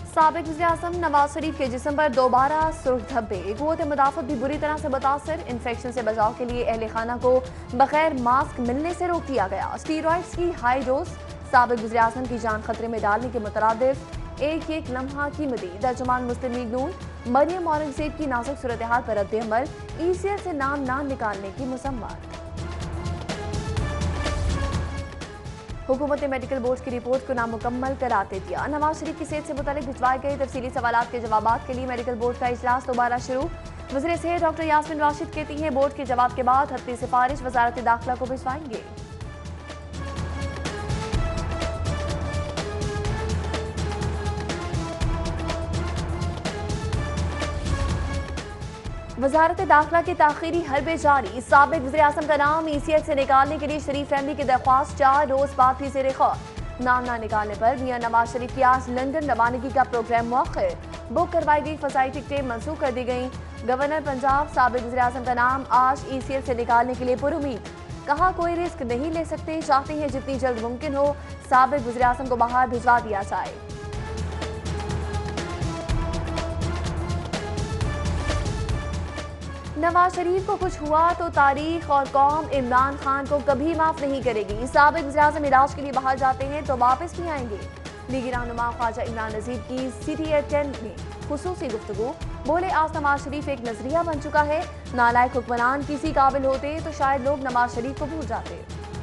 साबिक वज़ीर-ए-आज़म नवाज शरीफ के जिस्म पर दोबारा सुर्ख धब्बे। क़ुव्वत मुदाफ़त भी बुरी तरह से मुतासर। इन्फेक्शन से बचाव के लिए अहले खाना को बगैर मास्क मिलने से रोक दिया गया। स्टीरॉइड्स की हाई डोज साबिक वज़ीर-ए-आज़म की जान खतरे में डालने के मुतरादिफ एक एक लम्हा कीमती। तर्जुमान मुस्लिम लीग नून मरियम औरंगज़ेब की नाजुक सूरत हाल पर रद्द-ए-अमल। ECL से नाम ना निकालने की मज़म्मत। हुकूमत ने मेडिकल बोर्ड की रिपोर्ट को नामुकम्मल करार दे दिया। नवाज शरीफ की सेहत से मुतालिक भिजवाए गए तफसीली सवालात के जवाबात के लिए मेडिकल बोर्ड का इजलास दोबारा शुरू। वज़ीर सेहत डॉक्टर यास्मीन राशिद कहती हैं बोर्ड के जवाब के बाद हतमी सिफारिश वजारत दाखिला को भिजवाएंगे। वजारत दाखिला की ताखीरी हरबे जारी। साबिक वज़ीर-ए-आज़म का नाम ECL से निकालने के लिए शरीफ फैमिली की दरख्वास्त 4 रोज बाद भी ज़ेर ख़ौर। नाम ना निकालने पर मियां नवाज शरीफ की आज लंदन रवानगी का प्रोग्राम मुअख्खर। बुक करवाई गई फ़ज़ाई टिकटें मनसूख कर दी गई। गवर्नर पंजाब साबिक वज़ीर-ए-आज़म का नाम आज ECL से निकालने के लिए पुरुमीद। कहा कोई रिस्क नहीं ले सकते, चाहते हैं जितनी जल्द मुमकिन हो साबिक वज़ीर-ए-आज़म को बाहर भिजवा दिया जाए। नवाज शरीफ को कुछ हुआ तो तारीख और कौम इमरान खान को कभी माफ नहीं करेगी। साबिक वज़ीर-ए-आज़म इलाज के लिए बाहर जाते हैं तो वापस भी आएंगे। लीगी रहनुमा ख्वाजा इमरान नज़ीर की CTA10 में खुसूसी गुफ्तगू। बोले आज नवाज शरीफ एक नजरिया बन चुका है। नालायक हुक्मरान किसी काबिल होते तो शायद लोग नवाज शरीफ को भूल जाते।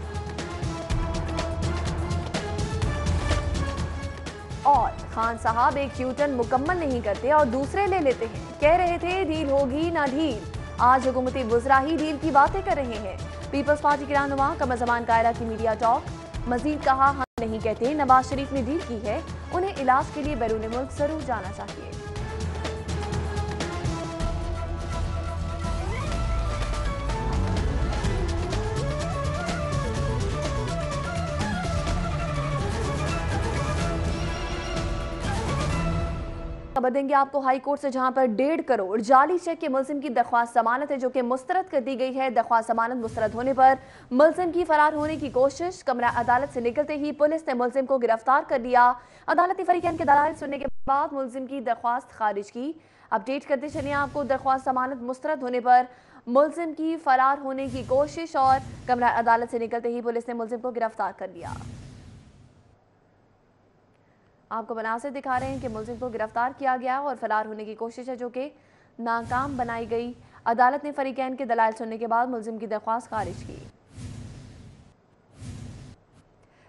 और खान साहब एक यूटर्न मुकम्मल नहीं करते और दूसरे ले लेते हैं। कह रहे थे डील होगी ना ढील, आज हुकूमती वज़रा ही डील की बातें कर रहे हैं। पीपल्स पार्टी के रहनुमा कमर ज़मान कायरा की मीडिया टॉक। मजीद कहा हम नहीं कहते नवाज शरीफ ने डील की है, उन्हें इलाज के लिए बैरून मुल्क जरूर जाना चाहिए। खबर देंगे आपको हाई कोर्ट से, जहां पर 1.5 करोड़ जाली चेक के मुलजिम की दरख्वास्त जमानत है जो कि मुस्तरद कर दी गई है। दरख्वास्त जमानत मुस्तरद होने पर मुलजिम की फरार होने की कोशिश। कमरा अदालत से निकलते ही पुलिस ने मुलजिम को गिरफ्तार कर लिया। अदालती फरीकैन के दलाइल सुनने के बाद मुलजिम की दरख्वास्त खारिज की। अपडेट करते चलिए आपको, दरख्वास्त जमानत मुस्तरद होने पर मुलजिम की फरार होने की कोशिश और कमरा अदालत से निकलते ही पुलिस ने मुलजिम को गिरफ्तार कर लिया। आपको मनासिर दिखा रहे हैं कि मुलजिम को गिरफ्तार किया गया और फरार होने की कोशिश है जो कि नाकाम बनाई गई। अदालत ने फरीकैन के दलाइल सुनने के बाद मुलजिम की दरख्वास्त खारिज की।